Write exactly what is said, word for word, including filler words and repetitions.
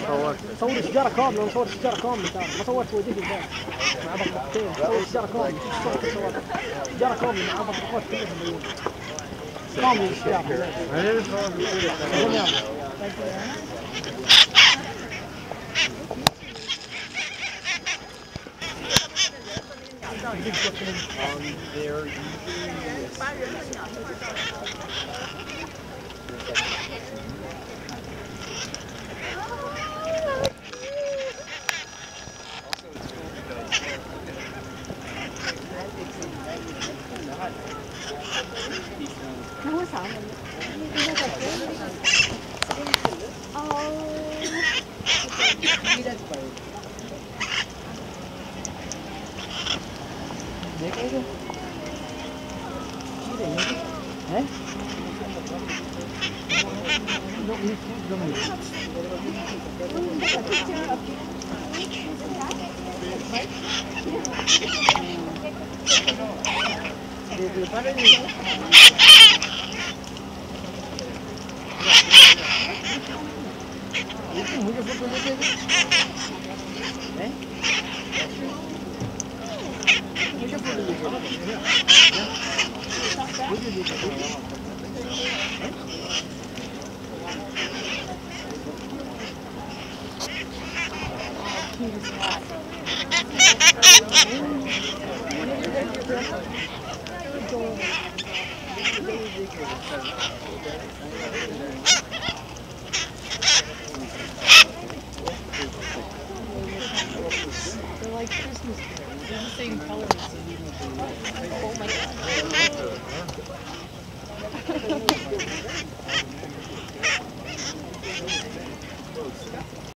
صورت صور الشجره كامله، صور الشجره كامله ترى، ما صورت وجهي بس مع بطاقتين، صور الشجره كامله، شوف الصور الشجره كامله مع بطاقات كلها مبينه كامله الشجره. هذا صور Um, they're usually 너무 잘하네. 어. 내가 이거 집에 있는 게? 네? 너 이거 그러면 네, 빠르게 이렇게 무게 보고 해야 돼? 네? 무게 보고 해야 They're like Christmas trees. They're the same color as the Oh my god.